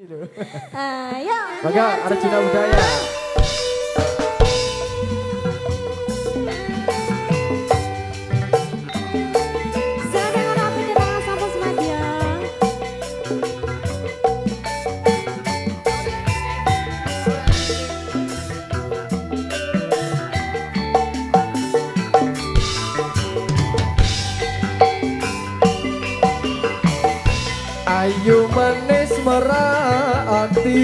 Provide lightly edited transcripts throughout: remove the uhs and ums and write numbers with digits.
Ayo. Maka Arjuna Budaya. Ayu manis merati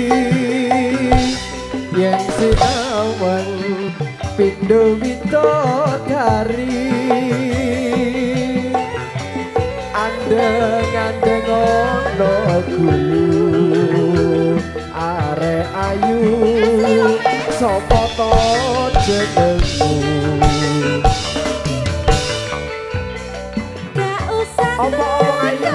yang sinawan pindho widodari andeng-andeng ono gulu arek ayu sapa to jenengmu Gak usah omong ayu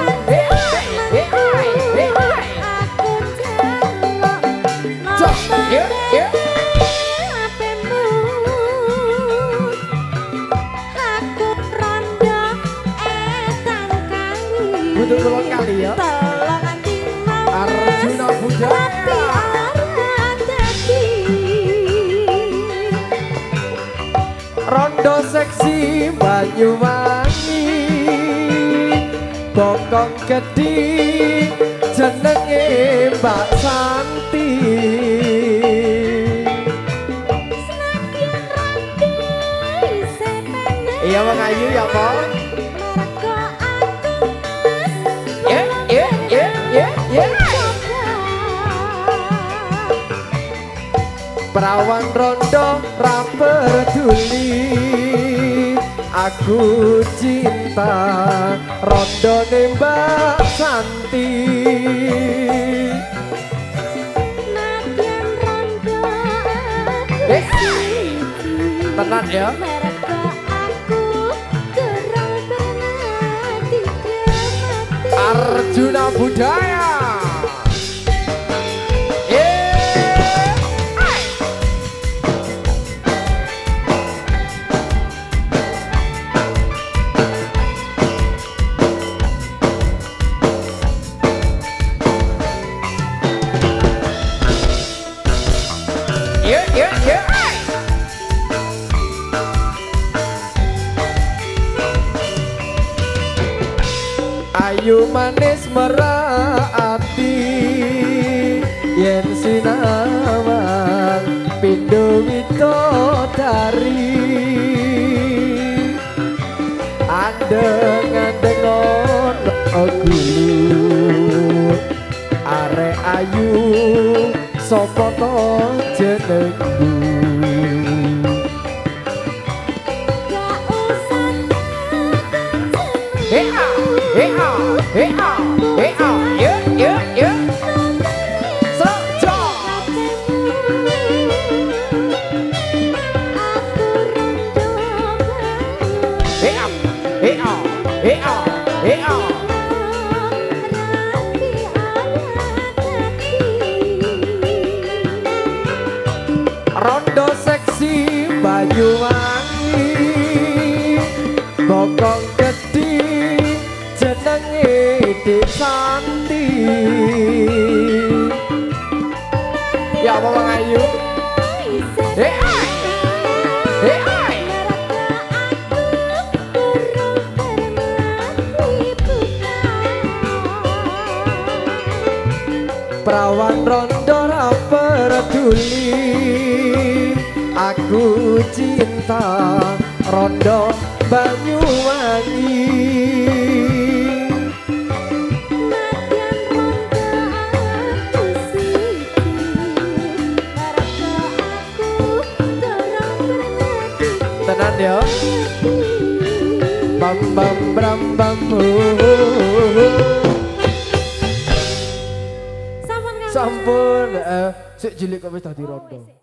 Butuh kulon kali ya Arjuna Budaya Rondo seksi Banyuwangi Bokong Gedhi jenenge Mbak Santi Iya Bang Ayu ya Bang Perawan rondo ra peduli aku cinta rondo Mbak Santi tenang ya Arjuna Budaya Ayu manis merati yen sinawan pindho widodari andeng-andeng ono gulu arek ayu sapa to jenengmu Rondo seksi Banyuwangi Bokong Gedhi jenenge Dik Santi Ya apa Bang Ayu Perawan rondo ra peduli aku cinta rondo Banyuwangi tenan ya bam bam bram bam sampun sik cilik kok wis dadi rondo